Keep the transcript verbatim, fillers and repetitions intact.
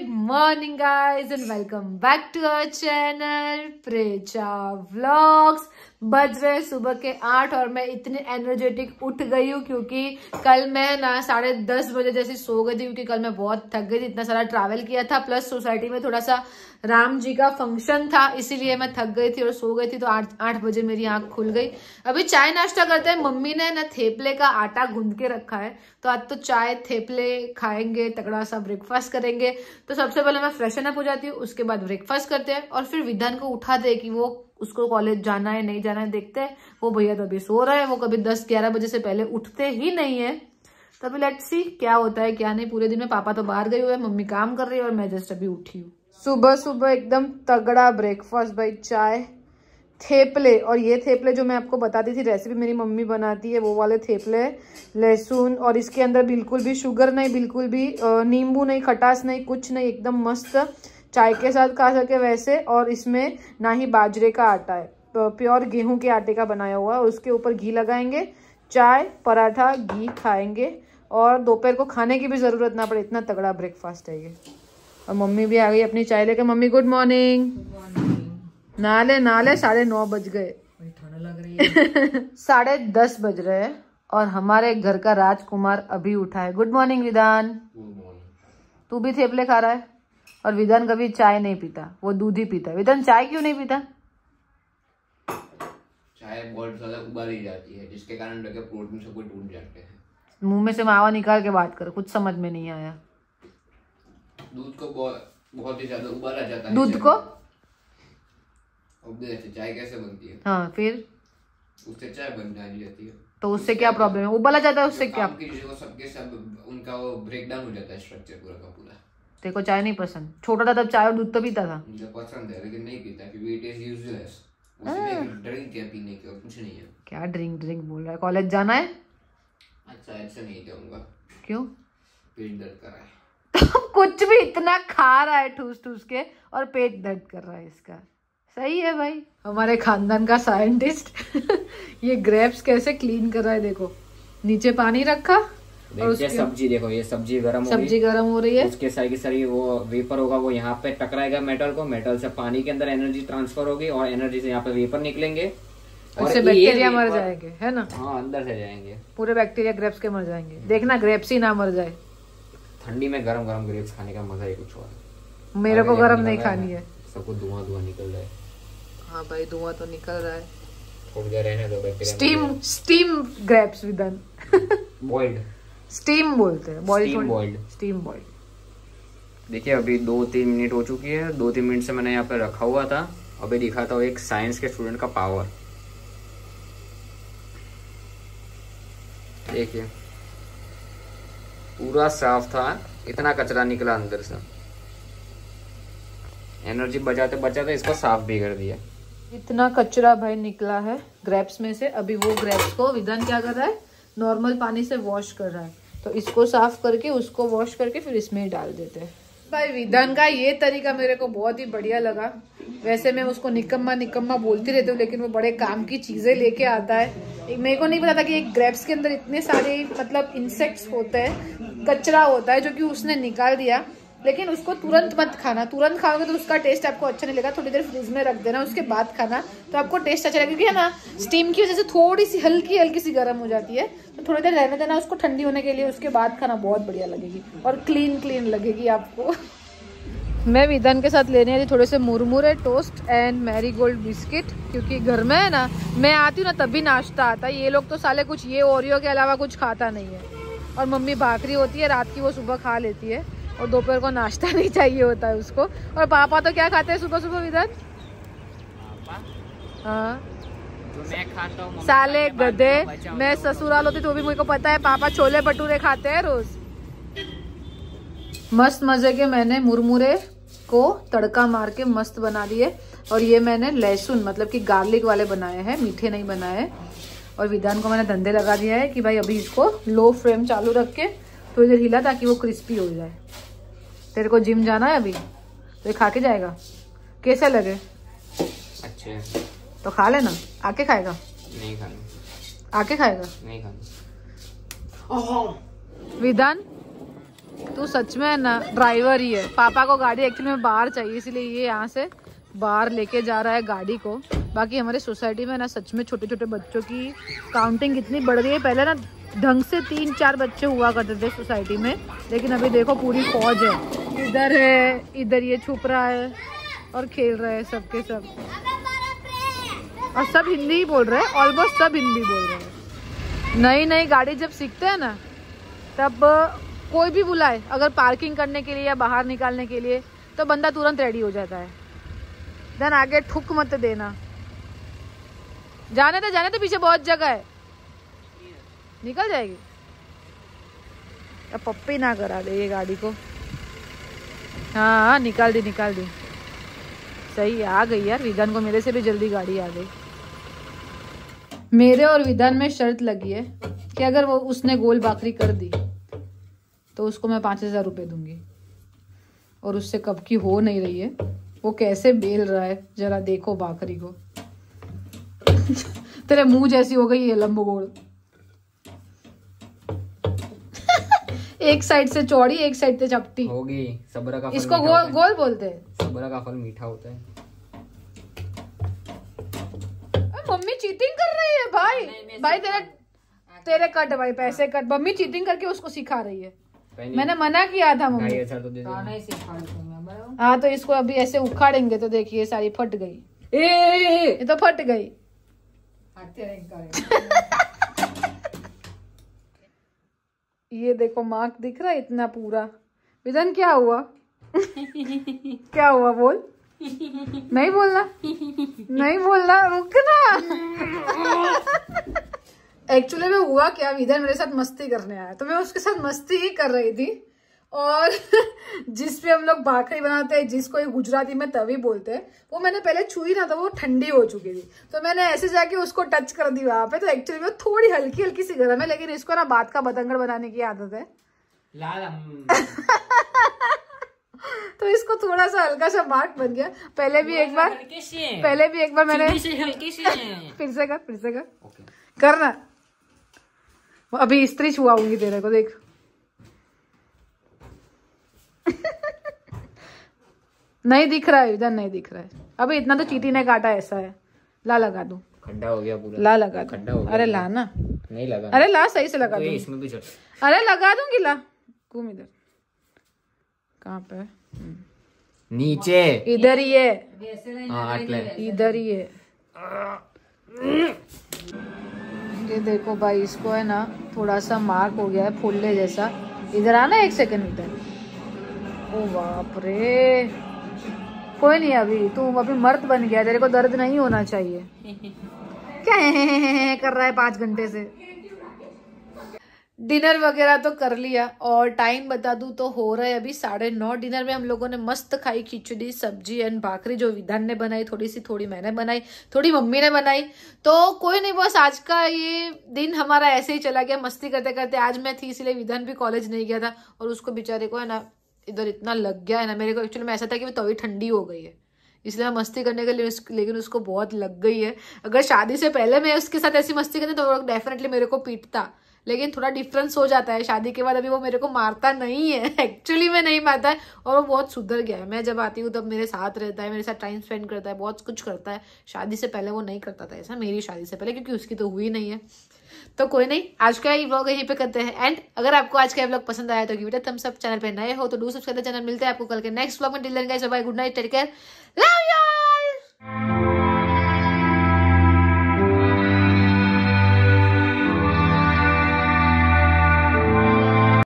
morning guys and welcome back to our channel प्रेचा vlogs. बज रहे सुबह के आठ और मैं इतनी एनर्जेटिक उठ गई हूँ क्योंकि कल मैं ना साढ़े दस बजे जैसे सो गई थी क्योंकि कल मैं बहुत थक गई थी, इतना सारा ट्रैवल किया था, प्लस सोसाइटी में थोड़ा सा राम जी का फंक्शन था इसीलिए मैं थक गई थी और सो गई थी। तो आठ आठ बजे मेरी आंख खुल गई। अभी चाय नाश्ता करते हैं। मम्मी ने ना थेपले का आटा गूंद के रखा है तो आज तो चाय थेपले खाएंगे, तगड़ा सा ब्रेकफास्ट करेंगे। तो सबसे पहले मैं फ्रेशन अप हो जाती हूँ, उसके बाद ब्रेकफास्ट करते हैं और फिर विधान को उठा दे कि वो उसको कॉलेज जाना है नहीं जाना है देखते हैं। वो भैया तो अभी सो रहे हैं, वो कभी दस ग्यारह बजे से पहले उठते ही नहीं है। तो अभी लेट्स सी क्या होता है क्या नहीं। पूरे दिन में पापा तो बाहर गए हुए हैं, मम्मी काम कर रही है और मैं जस्ट अभी उठी हूँ। सुबह सुबह एकदम तगड़ा ब्रेकफास्ट भाई, चाय थेपले। और ये थेपले जो मैं आपको बताती थी रेसिपी मेरी मम्मी बनाती है वो वाले थेपले, लहसुन और इसके अंदर बिल्कुल भी शुगर नहीं, बिल्कुल भी नींबू नहीं, खटास नहीं, कुछ नहीं, एकदम मस्त चाय के साथ खा सके वैसे। और इसमें ना ही बाजरे का आटा है, प्योर गेहूं के आटे का बनाया हुआ है। और उसके ऊपर घी लगाएंगे, चाय पराठा घी खाएंगे और दोपहर को खाने की भी जरूरत ना पड़े, इतना तगड़ा ब्रेकफास्ट है ये। और मम्मी भी आ गई अपनी चाय लेकर। Mummy good morning. नाले नाले साढ़े नौ बज गए, ठंड लग रही है। साढ़े दस बज रहे हैं और हमारे घर का राजकुमार अभी उठा है। गुड मॉर्निंग विधान। तू भी थेपले खा रहा है और विधान कभी चाय नहीं पीता, वो दूध ही पीता है। विधान चाय क्यों नहीं पीता? चाय बहुत ज्यादा उबाली जाती है जिसके कारण प्रोटीन सब कुछ टूट जाते हैं। मुंह में से मावा निकाल के बात कर, कुछ समझ में नहीं आया। दूध को बहुत बहुत ही ज्यादा उबाला जाता है। दूध को चाय कैसे बनती है? हाँ फिर उससे चाय बन जाती है तो उससे क्या प्रॉब्लम है? उबाला जाता है उससे क्या? सबके सब उनका वो ब्रेक डाउन हो जाता है स्ट्रक्चर पूरा का पूरा। तेरे को चाय नहीं पसंद? छोटा था तब चाय और दूध तो पीता था। मुझे पसंद है लेकिन नहीं पीता क्योंकि इट इज यूजलेस। उसमें ड्रिंक है पीने की और कुछ नहीं है। क्या ड्रिंक ड्रिंक बोल रहा है? कॉलेज जाना है? अच्छा ऐसा नहीं जाऊंगा। क्यों? पेट दर्द कर रहा है। कुछ भी इतना खा रहा है ठूस ठूस के और पेट दर्द कर रहा है इसका। सही है भाई, हमारे खानदान का साइंटिस्ट। ये ग्रेप्स कैसे क्लीन कर रहा है देखो। नीचे पानी रखा और उसके सब्जी देखो, ये सब्जी गरम हो सब्जी गरम हो रही है। उसके सारी की सारी वो वेपर होगा, वो यहाँ पे टकराएगा मेटल को, मेटल से पानी के अंदर एनर्जी ट्रांसफर होगी और एनर्जी से यहाँ पे वेपर निकलेंगे और उससे बैक्टीरिया मर जाएंगे, है ना? हाँ अंदर से जाएंगे पूरे बैक्टीरिया ग्रेप्स के मर जाएंगे। देखना ग्रेप्स ही ना मर जाए। ठंडी में गरम गरम ग्रेप्स खाने का मजा ही कुछ और। मेरे को गरम नहीं खानी है। सबको धुआं धुआं निकल रहा है। हाँ भाई धुआं तो निकल रहा है। थोड़ी देर रहने दो। स्टीम स्टीम ग्रेप्स विदान बॉइल्ड स्टीम बोलते हैं, स्टीम बॉइल्ड स्टीम बॉइल्ड। देखिए अभी दो तीन मिनट हो चुकी है। दो तीन मिनट से मैंने यहाँ पे रखा हुआ था। अभी दिखाता हूँ एक साइंस के स्टूडेंट का पावर। देखिए पूरा साफ था, इतना कचरा निकला अंदर से। एनर्जी बचाते बचाते इसको साफ भी कर दिया। इतना कचरा भाई निकला है ग्रेप्स में से। अभी वो ग्रेप्स को विधान क्या कर रहा है? नॉर्मल पानी से वॉश कर रहा है। तो इसको साफ करके उसको वॉश करके फिर इसमें डाल देते हैं। भाई विधान का ये तरीका मेरे को बहुत ही बढ़िया लगा। वैसे मैं उसको निकम्मा निकम्मा बोलती रहती हूँ लेकिन वो बड़े काम की चीजें लेके आता है। मेरे को नहीं पता था कि एक ग्रेप्स के अंदर इतने सारे मतलब इंसेक्ट्स होते हैं, कचरा होता है जो कि उसने निकाल दिया। लेकिन उसको तुरंत मत खाना, तुरंत खाओगे तो उसका टेस्ट आपको अच्छा नहीं लगेगा। थोड़ी देर फ्रिज में रख देना, उसके बाद खाना तो आपको टेस्ट अच्छा लगेगा। क्योंकि है ना स्टीम की वजह से थोड़ी सी हल्की हल्की सी गर्म हो जाती है, तो थोड़ी देर रहने देना उसको ठंडी होने के लिए। उसके बाद खाना बहुत बढ़िया लगेगी और क्लीन क्लीन लगेगी आपको। मैं विधान के साथ लेने आई थी थोड़े से मुरमुरे, टोस्ट एंड मैरीगोल्ड बिस्किट क्योंकि घर में है ना मैं आती हूँ ना तभी नाश्ता आता है। ये लोग तो साले कुछ ये ओरियो के अलावा कुछ खाता नहीं है। और मम्मी भाकरी होती है रात की, वो सुबह खा लेती है और दोपहर को नाश्ता नहीं चाहिए होता है उसको। और पापा तो क्या खाते हैं सुबह सुबह विधान? हाँ तो मैं खाता हूँ साले गधे। मैं ससुराल होती तो भी मुझे को पता है पापा छोले भटूरे खाते हैं रोज। मस्त मजे के मैंने मुरमुरे को तड़का मार के मस्त बना दिए। और ये मैंने लहसुन मतलब कि गार्लिक वाले बनाए हैं, मीठे नहीं बनाए। और विधान को मैंने धंधे लगा दिया है कि भाई अभी इसको लो फ्लेम चालू रख के तो इधर हिला ताकि वो क्रिस्पी हो जाए। तेरे को जिम जाना है अभी तो ये खा के जाएगा। कैसे लगे? अच्छे। तो खा लेना। आके खाएगा? नहीं खाना। आके खाएगा? नहीं खाना। विधान तू सच में ना ड्राइवर ही है। पापा को गाड़ी एक्चुअली में बाहर चाहिए, इसलिए ये यहाँ से बाहर लेके जा रहा है गाड़ी को। बाकी हमारे सोसाइटी में ना सच में छोटे छोटे बच्चों की काउंटिंग कितनी बढ़ गई है। पहले ना ढंग से तीन चार बच्चे हुआ करते थे सोसाइटी में, लेकिन अभी देखो पूरी फौज है। इधर है, इधर ये छुप रहा है और खेल रहे हैं सबके सब, और सब हिंदी ही बोल रहे हैं, ऑलमोस्ट सब हिंदी बोल रहे हैं। नई नई गाड़ी जब सीखते हैं ना तब कोई भी बुलाए अगर पार्किंग करने के लिए या बाहर निकालने के लिए तो बंदा तुरंत रेडी हो जाता है। देन आगे ठुक मत देना, जाने दे जाने दे, पीछे बहुत जगह है, निकल जाएगी। अब पप्पी ना करा दे ये गाड़ी को। हाँ हाँ निकाल दी निकाल दी, सही आ गई यार। विधान को मेरे से भी जल्दी गाड़ी आ गई। मेरे और विधान में शर्त लगी है कि अगर वो उसने गोल बाकरी कर दी तो उसको मैं पांच हजार रुपये दूंगी, और उससे कब की हो नहीं रही है। वो कैसे बेल रहा है जरा देखो बाकरी को। तेरे मुंह जैसी हो गई है लंबो गोल। एक साइड से चौड़ी एक साइड से चपटी होगी। सब्र का फल इसको गोल गोल बोलते हैं। सब्र का फल मीठा होता है। मम्मी चीटिंग कर रही है भाई। भाई तेरे तेरे कट भाई, पैसे कट। मम्मी चीटिंग करके उसको सिखा रही है। मैंने मना किया था मम्मी। हाँ तो इसको अभी ऐसे उखाड़ेंगे तो देखिए सारी फट गई। ए, ये तो फट गई। ये देखो मार्क दिख रहा है इतना पूरा। विधान क्या हुआ? क्या हुआ बोल? नहीं बोलना, नहीं बोलना, रुकना। एक्चुअली में हुआ क्या, विधान मेरे साथ मस्ती करने आया तो मैं उसके साथ मस्ती ही कर रही थी, और जिस पे हम लोग भाखरी बनाते हैं, जिसको गुजराती में तवी बोलते हैं, वो मैंने पहले छुई ना तो वो ठंडी हो चुकी थी, तो मैंने ऐसे जाके उसको टच कर दी वहां पे। तो एक्चुअली में थोड़ी हल्की हल्की सी गर्म है, लेकिन इसको ना बात का बतंगड़ बनाने की आदत है। तो इसको थोड़ा सा हल्का सा मार्क बन गया। पहले भी एक बार पहले भी एक बार मैंने फिर से कर फिर से कर करना। अभी स्त्री छुआऊंगी तेरे को, देख। नहीं दिख रहा है इधर, नहीं दिख रहा है अभी। इतना तो चींटी ने काटा, ऐसा है। ला लगा दूं, खड्डा हो गया पूरा। ला लगा दूं। खड्डा हो गया। अरे ला ना, नहीं लगा। अरे ला सही से लगा दूं। इसमें भी अरे लगा दूंगी, ला। घूम इधर। कहाँ पे? नीचे, इधर ही है। इधर ही है। ये देखो भाई, इसको है ना थोड़ा सा मार्क हो गया है फुल्ले जैसा। इधर आना एक सेकंड इधर। ओ बाप रे, कोई नहीं, अभी तू अभी मर्द बन गया, तेरे को दर्द नहीं होना चाहिए। क्या है, है, है, है, है कर रहा है पांच घंटे से। डिनर वगैरह तो कर लिया, और टाइम बता दूं तो हो रहा है अभी साढ़े नौ। डिनर में हम लोगों ने मस्त खाई खिचड़ी, सब्जी एंड भाकरी, जो विधान ने बनाई, थोड़ी सी थोड़ी मैंने बनाई, थोड़ी मम्मी ने बनाई। तो कोई नहीं, बस आज का ये दिन हमारा ऐसे ही चला गया मस्ती करते करते। आज मैं थी इसलिए विधान भी कॉलेज नहीं गया था, और उसको बेचारे को है ना इधर इतना लग गया है ना। मेरे को एक्चुअली में ऐसा था कि वो तवी ठंडी हो गई है, इसलिए मस्ती करने के लिए, लेकिन उसको बहुत लग गई है। अगर शादी से पहले मैं उसके साथ ऐसी मस्ती करती तो वो डेफिनेटली मेरे को पीटता, लेकिन थोड़ा डिफरेंस हो जाता है शादी के बाद। अभी वो मेरे को मारता नहीं है, एक्चुअली में नहीं मारता है, और वो बहुत सुधर गया है। मैं जब आती हूँ तब मेरे साथ रहता है, मेरे साथ टाइम स्पेंड करता है, बहुत कुछ करता है। शादी से पहले वो नहीं करता था ऐसा, मेरी शादी से पहले, क्योंकि उसकी तो हुई नहीं है। तो कोई नहीं, आज का ये व्लॉग यहीं पे करते हैं एंड। अगर आपको आज का व्लॉग पसंद आया तो give it a thumbs up. Channel पे नए हो तो डू सब्सक्राइब द चैनल। मिलते हैं आपको कल के नेक्स्ट व्लॉग में। Till then guys, bye, good night, take care, love you all.